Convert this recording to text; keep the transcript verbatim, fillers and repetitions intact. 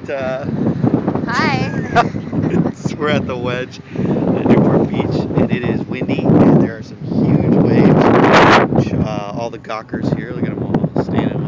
uh, Hi. it's, we're at the Wedge at Newport Beach, and it is windy, and there are some huge waves. Uh, all the gawkers here, look at them all standing